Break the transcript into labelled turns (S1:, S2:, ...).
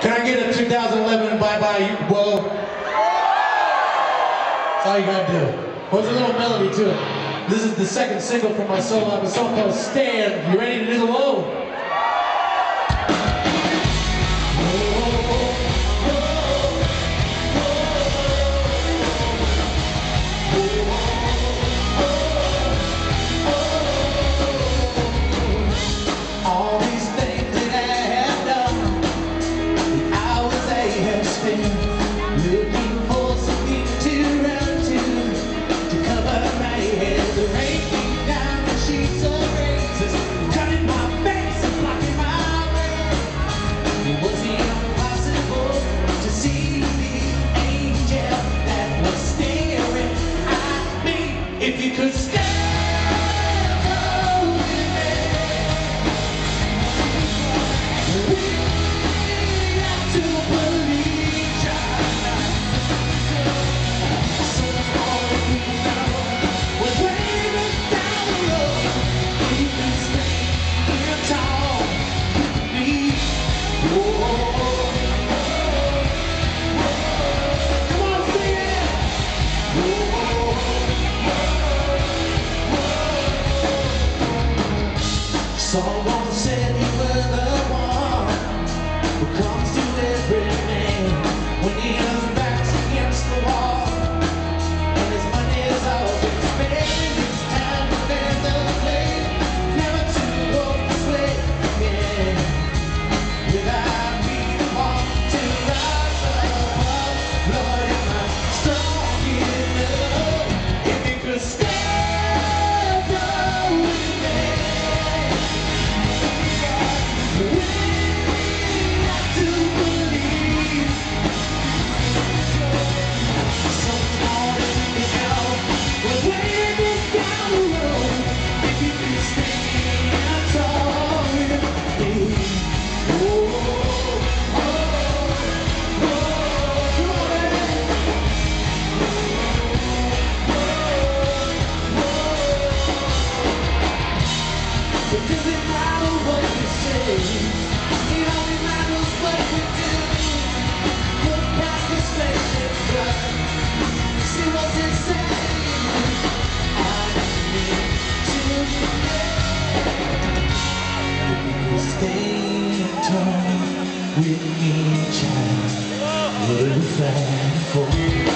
S1: Can I get a 2011 bye-bye, whoa? That's all you gotta do. Well, there's a little melody to it. This is the second single from my solo album, a song called Stand. You ready to do the whoa?
S2: Looking for something to run to cover my head. The rain came down and sheets of razors, cutting my face and blocking my way. Was it impossible to see the angel that was staring at me? If you could stand with me, we have to believe. Someone said you were the one who comes to every man when his back's against the wall and his money's all been spent. It's time to bear the blame, never to walk this way again. Without me the one to rise above, Lord, am I strong enough? If you could stand with me. It doesn't matter what you say, it only matters what we do. Look past the spaceship drive, see what's inside. I need to know. Stay tall with me, child. We'll fight for you.